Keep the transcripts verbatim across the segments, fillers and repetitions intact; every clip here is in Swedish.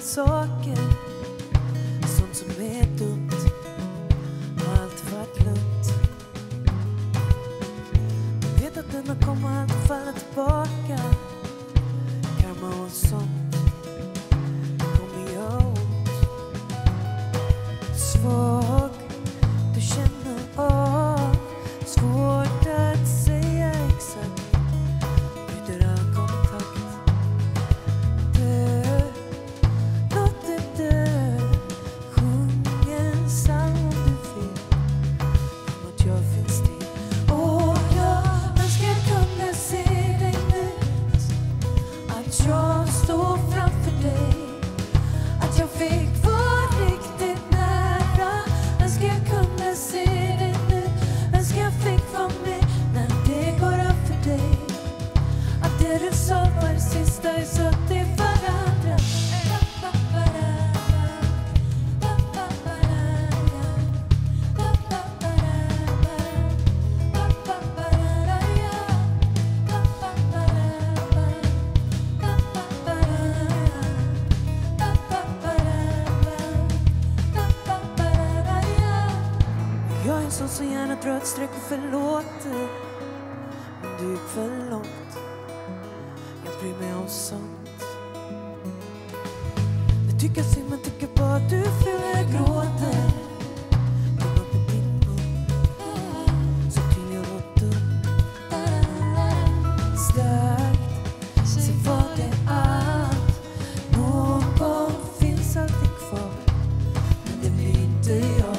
saker, sånt som är dumt, har allt varit lugnt. Jag vet att denna kommer att falla tillbaka. Karma och sånt kommer göra ont. Svag, du känner av, svårt att säga exakt. Bryter all kontakt. Dö, låt det dö. Sjung en psalm om du vill, om att jag finns till. Åh, jag önskar jag kunde se dig nu, att jag står framför dig, att jag fick vara riktigt nära. Önskar jag kunde se dig nu, önskar jag fick vara med när det går upp för dig, att det du sa var det sista vi sa till varandra. Jag är en sån som gärna drar ett streck och förlåter, men du gick för långt. Jag bryr mig om sånt. Jag tycker synd men tycker bara du fyller gråter. Kom upp i din mun, så tydlig och dum. Starkt, så var det allt. Någon finns alltid kvar, men det blir inte jag.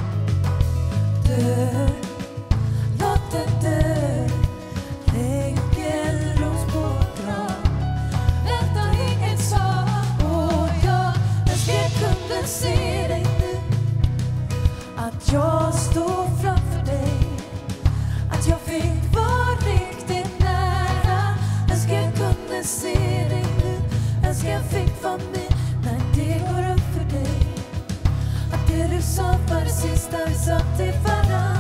Dö, låt det dö. Lägg en ros på grav. Vänta, ingen sa. Åh, jag önskar jag kunde se dig nu, att jag står framför dig, att jag fick vara riktigt nära. Önskar jag kunde se dig nu, önskar jag fick vara med när det går upp för dig, att det du sa var det sista vi sa till varandra.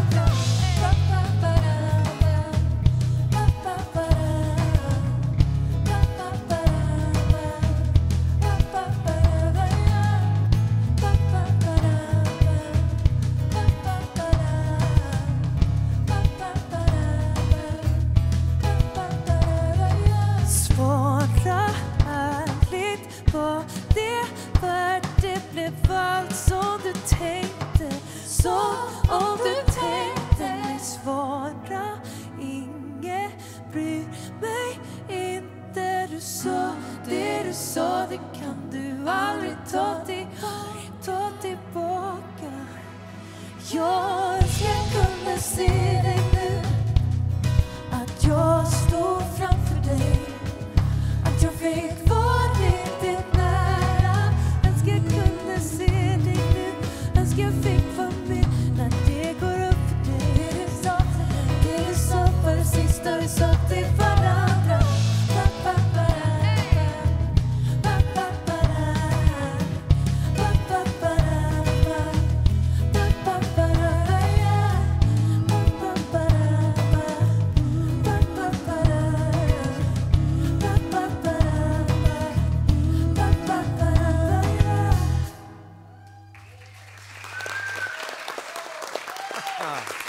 Svara ärligt vad det var, det blev allt som du tänkte. Så om du tänkte mig svara, inget bryr mig inte. Du sa det du sa, det kan du aldrig ta, till, ta tillbaka. Jag önskar jag kunde se dig nu, att jag står framför dig, att jag fick vara riktigt nära. Önskar jag kunde se dig nu, önskar jag fick vara med när det går upp för dig. Det du sa, det du sa var det sista vi sa till varandra. Ah.